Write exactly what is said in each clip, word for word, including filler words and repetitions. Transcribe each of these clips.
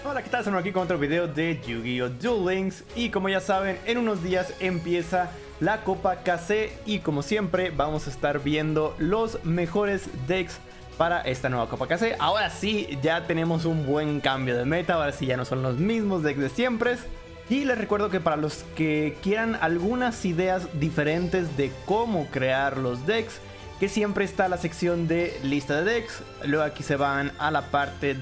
Hola, ¿qué tal? Estamos aquí con otro video de Yu-Gi-Oh! Duel Links. Y como ya saben, en unos días empieza la Copa K C. Y como siempre, vamos a estar viendo los mejores decks para esta nueva Copa K C. Ahora sí, ya tenemos un buen cambio de meta. Ahora sí, ya no son los mismos decks de siempre. Y les recuerdo que para los que quieran algunas ideas diferentes de cómo crear los decks, que siempre está la sección de lista de decks. Luego aquí se van a la parte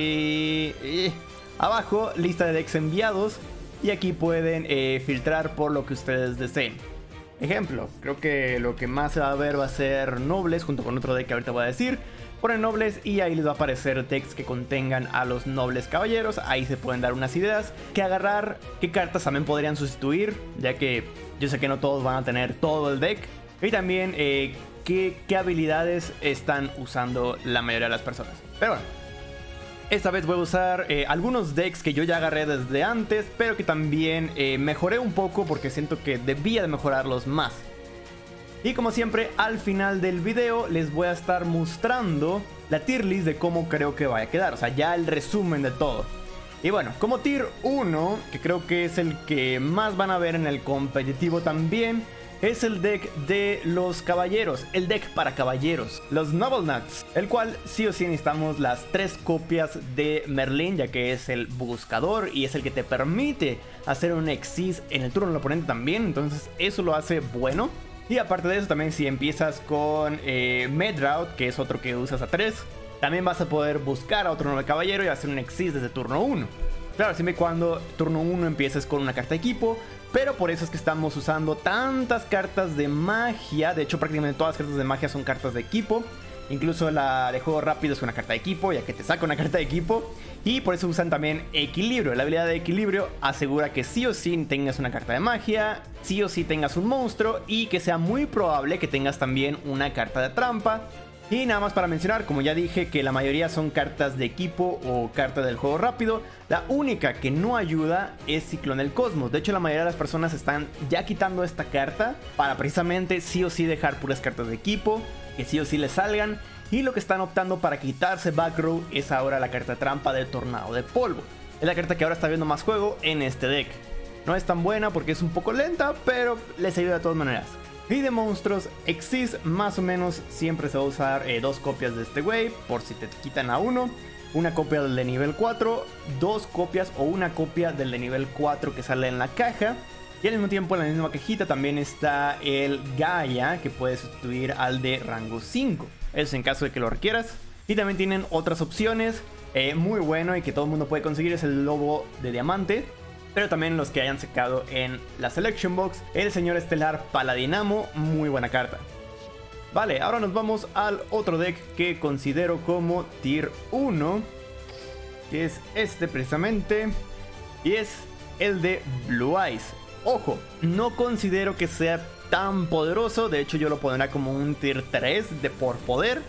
de eh, abajo, lista de decks enviados. Y aquí pueden eh, filtrar por lo que ustedes deseen. Ejemplo, creo que lo que más se va a ver va a ser nobles, junto con otro deck que ahorita voy a decir. Ponen nobles y ahí les va a aparecer decks que contengan a los nobles caballeros. Ahí se pueden dar unas ideas, que agarrar, qué cartas también podrían sustituir, ya que yo sé que no todos van a tener todo el deck. Y también eh, qué, qué habilidades están usando la mayoría de las personas. Pero bueno, esta vez voy a usar eh, algunos decks que yo ya agarré desde antes, pero que también eh, mejoré un poco porque siento que debía de mejorarlos más. Y como siempre, al final del video les voy a estar mostrando la tier list de cómo creo que vaya a quedar. O sea, ya el resumen de todo. Y bueno, como tier uno, que creo que es el que más van a ver en el competitivo también, es el deck de los caballeros, el deck para caballeros, los Noble Knights, el cual sí o sí necesitamos las tres copias de Merlin, ya que es el buscador y es el que te permite hacer un Exis en el turno del oponente también. Entonces eso lo hace bueno. Y aparte de eso, también si empiezas con eh, Medraut, que es otro que usas a tres, también vas a poder buscar a otro nuevo caballero y hacer un Exis desde turno uno. Claro, siempre y cuando turno uno empieces con una carta de equipo, pero por eso es que estamos usando tantas cartas de magia. De hecho, prácticamente todas las cartas de magia son cartas de equipo. Incluso la de juego rápido es una carta de equipo, ya que te saca una carta de equipo. Y por eso usan también equilibrio. La habilidad de equilibrio asegura que sí o sí tengas una carta de magia, sí o sí tengas un monstruo, y que sea muy probable que tengas también una carta de trampa. Y nada más para mencionar, como ya dije, que la mayoría son cartas de equipo o cartas del juego rápido. La única que no ayuda es Ciclón del Cosmos. De hecho, la mayoría de las personas están ya quitando esta carta para precisamente sí o sí dejar puras cartas de equipo, que sí o sí le salgan. Y lo que están optando para quitarse Back Row es ahora la carta trampa del Tornado de Polvo. Es la carta que ahora está viendo más juego en este deck. No es tan buena porque es un poco lenta, pero les ayuda de todas maneras. Y de monstruos, Exis más o menos siempre se va a usar eh, dos copias de este güey, por si te quitan a uno. Una copia del de nivel cuatro, dos copias o una copia del de nivel cuatro que sale en la caja. Y al mismo tiempo en la misma cajita también está el Gaia, que puede sustituir al de rango cinco. Eso en caso de que lo requieras. Y también tienen otras opciones, eh, muy bueno y que todo el mundo puede conseguir, es el Lobo de Diamante. Pero también los que hayan sacado en la Selection Box, el Señor Estelar Paladinamo, muy buena carta. Vale, ahora nos vamos al otro deck que considero como tier uno, que es este precisamente, y es el de Blue Eyes. Ojo, no considero que sea tan poderoso, de hecho yo lo pondría como un tier tres de por poder,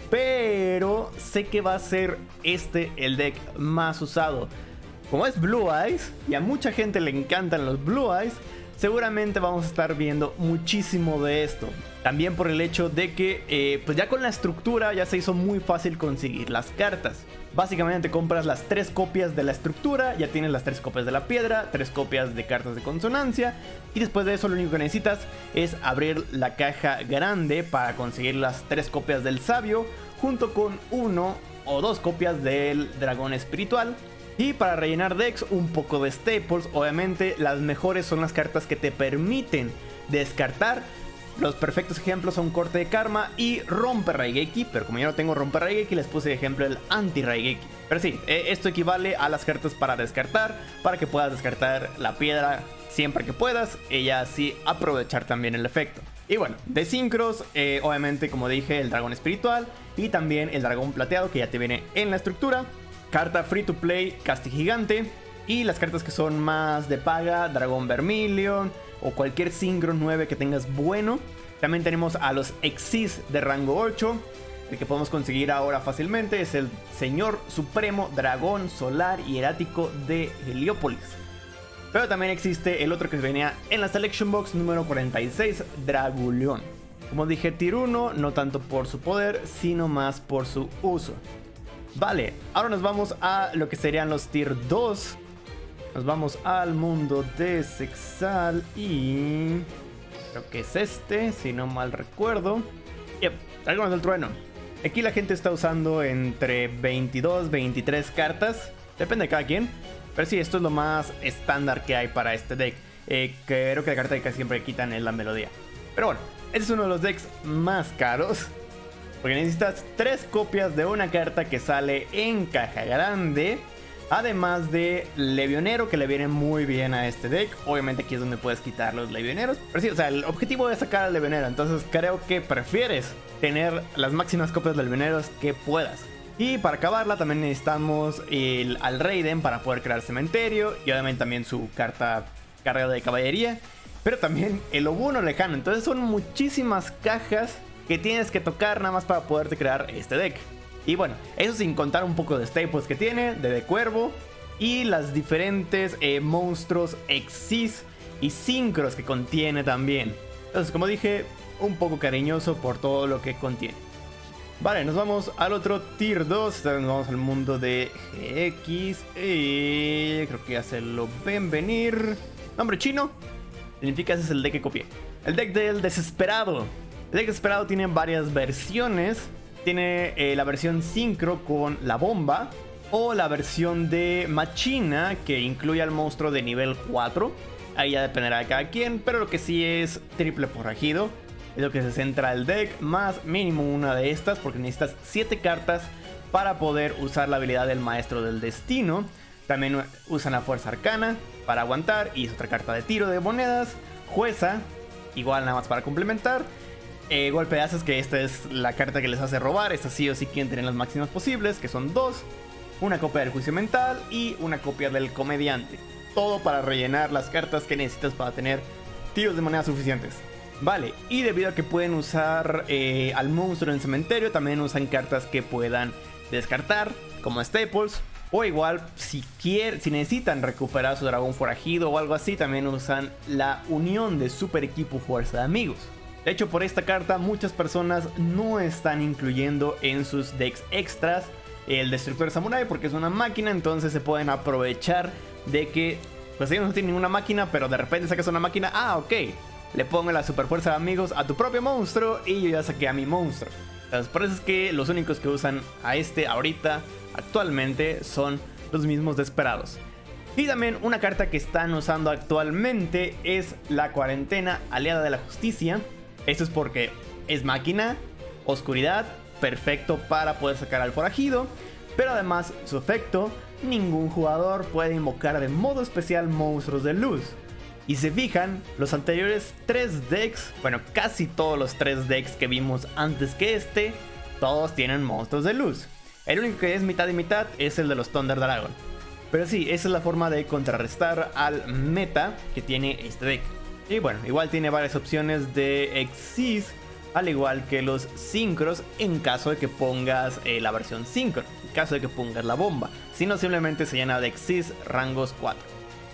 pero sé que va a ser este el deck más usado. Como es Blue Eyes, y a mucha gente le encantan los Blue Eyes, seguramente vamos a estar viendo muchísimo de esto. También por el hecho de que eh, pues ya con la estructura ya se hizo muy fácil conseguir las cartas. Básicamente compras las tres copias de la estructura, ya tienes las tres copias de la piedra, tres copias de cartas de consonancia, y después de eso lo único que necesitas es abrir la caja grande para conseguir las tres copias del sabio, junto con uno o dos copias del dragón espiritual. Y para rellenar decks, un poco de staples. Obviamente las mejores son las cartas que te permiten descartar. Los perfectos ejemplos son Corte de Karma y Rompe Raigeki, pero como yo no tengo Rompe Raigeki, les puse de ejemplo el Anti Raigeki. Pero sí, esto equivale a las cartas para descartar, para que puedas descartar la piedra siempre que puedas, y así aprovechar también el efecto. Y bueno, de sincros, eh, obviamente como dije, el dragón espiritual y también el dragón plateado, que ya te viene en la estructura. Carta free to play, Casti Gigante. Y las cartas que son más de paga, Dragón Vermilion o cualquier Synchro nueve que tengas bueno. También tenemos a los Exis de rango ocho. El que podemos conseguir ahora fácilmente es el Señor Supremo Dragón Solar Hierático de Heliópolis. Pero también existe el otro que venía en la Selection Box número cuarenta y seis, Draguleón. Como dije, tier uno, no tanto por su poder, sino más por su uso. Vale, ahora nos vamos a lo que serían los tier dos. Nos vamos al mundo de Zexal y... creo que es este, si no mal recuerdo. Yep, Dragones del Trueno. Aquí la gente está usando entre veintidós, veintitrés cartas. Depende de cada quien. Pero sí, esto es lo más estándar que hay para este deck. Eh, creo que la carta que casi siempre quitan es la melodía. Pero bueno, este es uno de los decks más caros. Porque necesitas tres copias de una carta que sale en caja grande. Además de Levionero, que le viene muy bien a este deck. Obviamente aquí es donde puedes quitar los Levioneros. Pero sí, o sea, el objetivo es sacar al Levionero. Entonces creo que prefieres tener las máximas copias de Levioneros que puedas. Y para acabarla también necesitamos el, al Raiden para poder crear Cementerio. Y obviamente también su carta carga de caballería. Pero también el Obuno Lejano. Entonces son muchísimas cajas que tienes que tocar nada más para poderte crear este deck. Y bueno, eso sin contar un poco de staples que tiene, de De Cuervo y las diferentes eh, monstruos Exis y Synchros que contiene también. Entonces, como dije, un poco cariñoso por todo lo que contiene. Vale, nos vamos al otro tier dos, nos vamos al mundo de G X y creo que ya se lo ven venir. Nombre chino, significa ese es el deck que copié. El deck del Desesperado. El deck Desesperado tiene varias versiones. Tiene eh, la versión Synchro con la bomba. O la versión de Machina, que incluye al monstruo de nivel cuatro. Ahí ya dependerá de cada quien. Pero lo que sí es triple forajido. Es lo que se centra el deck. Más mínimo una de estas. Porque necesitas siete cartas para poder usar la habilidad del Maestro del Destino. También usan la Fuerza Arcana para aguantar. Y es otra carta de tiro de monedas. Jueza, igual nada más para complementar. Eh, golpe de haces, que esta es la carta que les hace robar. Esta sí o sí quieren tener las máximas posibles, que son dos. Una copia del Juicio Mental y una copia del Comediante. Todo para rellenar las cartas que necesitas para tener tiros de moneda suficientes. Vale, y debido a que pueden usar eh, al monstruo en cementerio, también usan cartas que puedan descartar, como staples. O igual, si, quieren, si necesitan recuperar su dragón forajido o algo así, también usan la unión de Super Equipo Fuerza de Amigos. De hecho, por esta carta muchas personas no están incluyendo en sus decks extras el Destructor Samurai porque es una máquina, entonces se pueden aprovechar de que pues ellos no tienen ninguna máquina, pero de repente sacas una máquina. Ah, ok, le pongo la super fuerza de amigos a tu propio monstruo y yo ya saqué a mi monstruo. Entonces por eso es que los únicos que usan a este ahorita, actualmente, son los mismos Desesperados. Y también una carta que están usando actualmente es la Cuarentena Aliada de la Justicia. Esto es porque es máquina, oscuridad, perfecto para poder sacar al forajido. Pero además su efecto, ningún jugador puede invocar de modo especial monstruos de luz. Y si se fijan, los anteriores tres decks, bueno, casi todos los tres decks que vimos antes que este, todos tienen monstruos de luz. El único que es mitad y mitad es el de los Thunder Dragon. Pero sí, esa es la forma de contrarrestar al meta que tiene este deck. Y bueno, igual tiene varias opciones de Exis, al igual que los Synchros, en caso de que pongas eh, la versión Synchro, en caso de que pongas la bomba. Si no, simplemente se llena de Exis rangos cuatro.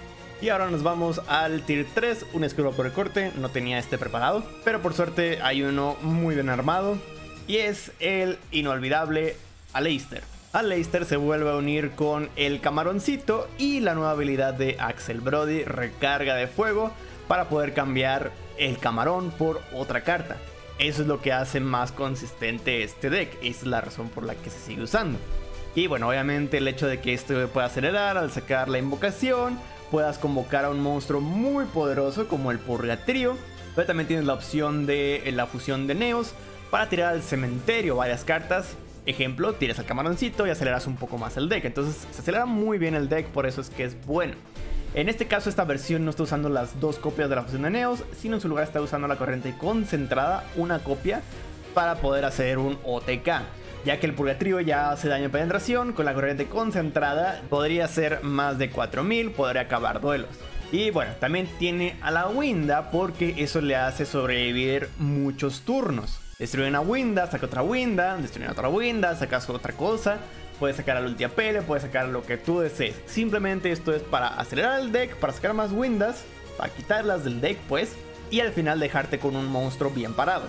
Y ahora nos vamos al tier tres, un escudo por el corte. No tenía este preparado, pero por suerte hay uno muy bien armado. Y es el inolvidable Aleister. Aleister se vuelve a unir con el Camaroncito y la nueva habilidad de Axel Brody, Recarga de Fuego, para poder cambiar el camarón por otra carta. Eso es lo que hace más consistente este deck. Esa es la razón por la que se sigue usando. Y bueno, obviamente el hecho de que esto pueda acelerar al sacar la invocación, puedas convocar a un monstruo muy poderoso como el Purgatrio. Pero también tienes la opción de la fusión de Neos para tirar al cementerio varias cartas. Ejemplo, tiras al Camaroncito y aceleras un poco más el deck. Entonces se acelera muy bien el deck, por eso es que es bueno. En este caso esta versión no está usando las dos copias de la fusión de Neos, sino en su lugar está usando la corriente concentrada, una copia, para poder hacer un O T K. Ya que el Purgatrio ya hace daño de penetración, con la corriente concentrada podría ser más de cuatro mil, podría acabar duelos. Y bueno, también tiene a la Winda porque eso le hace sobrevivir muchos turnos. Destruye una Winda, saca otra Winda, destruye otra Winda, sacas otra cosa. Puedes sacar al ulti A P L, puedes sacar lo que tú desees. Simplemente esto es para acelerar el deck, para sacar más Windas, para quitarlas del deck pues, y al final dejarte con un monstruo bien parado.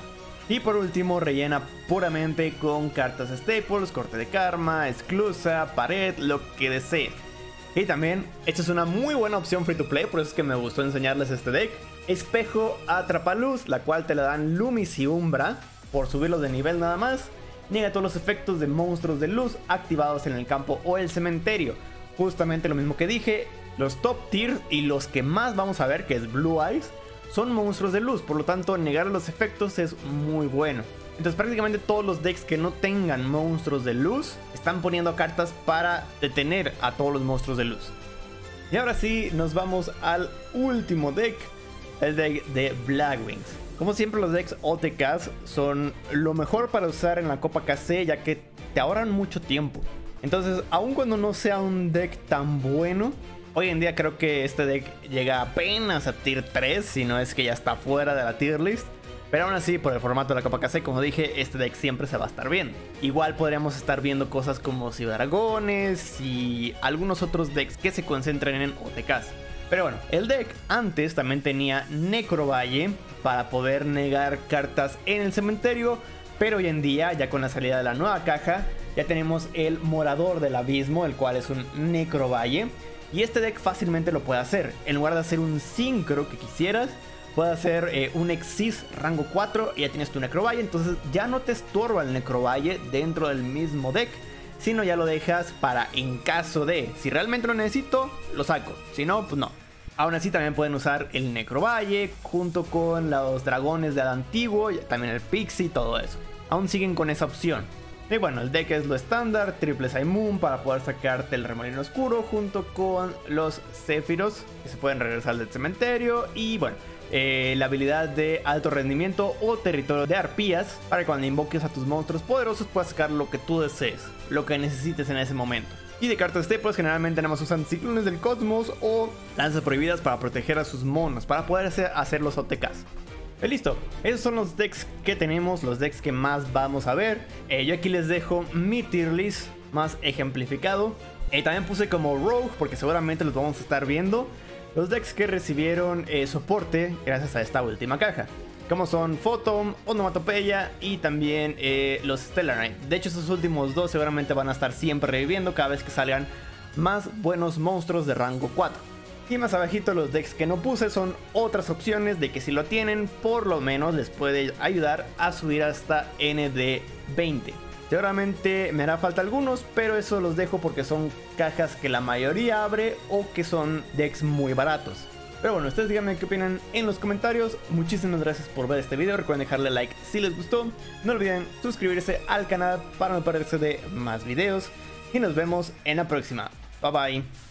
Y por último rellena puramente con cartas Staples, Corte de Karma, Esclusa, Pared, lo que desees. Y también, esta es una muy buena opción free to play, por eso es que me gustó enseñarles este deck. Espejo Atrapaluz, la cual te la dan Loomis y Umbra, por subirlos de nivel nada más. Niega todos los efectos de monstruos de luz activados en el campo o el cementerio. Justamente lo mismo que dije, los top tier y los que más vamos a ver, que es Blue Eyes, son monstruos de luz, por lo tanto negar los efectos es muy bueno. Entonces prácticamente todos los decks que no tengan monstruos de luz están poniendo cartas para detener a todos los monstruos de luz. Y ahora sí, nos vamos al último deck, el deck de Blackwings. Como siempre, los decks O T Ks son lo mejor para usar en la Copa K C, ya que te ahorran mucho tiempo. Entonces, aun cuando no sea un deck tan bueno, hoy en día creo que este deck llega apenas a tier tres, si no es que ya está fuera de la tier list. Pero aún así, por el formato de la Copa K C, como dije, este deck siempre se va a estar viendo. Igual podríamos estar viendo cosas como Ciberdragones y algunos otros decks que se concentren en O T Ks. Pero bueno, el deck antes también tenía Necrovalle para poder negar cartas en el cementerio. Pero hoy en día, ya con la salida de la nueva caja, ya tenemos el Morador del Abismo, el cual es un Necrovalle. Y este deck fácilmente lo puede hacer. En lugar de hacer un Synchro que quisieras, puede hacer eh, un Exis rango cuatro y ya tienes tu Necrovalle. Entonces ya no te estorba el Necrovalle dentro del mismo deck, sino ya lo dejas para en caso de, si realmente lo necesito, lo saco. Si no, pues no. Aún así también pueden usar el Necrovalle junto con los dragones de antiguo, también el Pixie y todo eso. Aún siguen con esa opción. Y bueno, el deck es lo estándar, triple Simoon para poder sacarte el Remolino Oscuro junto con los Zephyros que se pueden regresar del cementerio. Y bueno, eh, la habilidad de alto rendimiento o territorio de arpías para que cuando invoques a tus monstruos poderosos puedas sacar lo que tú desees, lo que necesites en ese momento. Y de cartas Staples generalmente tenemos usan Ciclones del Cosmos o Lanzas Prohibidas para proteger a sus monos, para poder hacer, hacer los O T Ks. Y listo, esos son los decks que tenemos, los decks que más vamos a ver. Eh, yo aquí les dejo mi tier list más ejemplificado. Eh, también puse como Rogue porque seguramente los vamos a estar viendo. Los decks que recibieron eh, soporte gracias a esta última caja, como son Photon, Onomatopeya y también eh, los Stellar Knight. De hecho, esos últimos dos seguramente van a estar siempre reviviendo cada vez que salgan más buenos monstruos de rango cuatro. Y más abajito los decks que no puse son otras opciones de que si lo tienen, por lo menos les puede ayudar a subir hasta N D veinte. Seguramente me hará falta algunos, pero eso los dejo porque son cajas que la mayoría abre o que son decks muy baratos. Pero bueno, ustedes díganme qué opinan en los comentarios. Muchísimas gracias por ver este video. Recuerden dejarle like si les gustó. No olviden suscribirse al canal para no perderse de más videos. Y nos vemos en la próxima. Bye bye.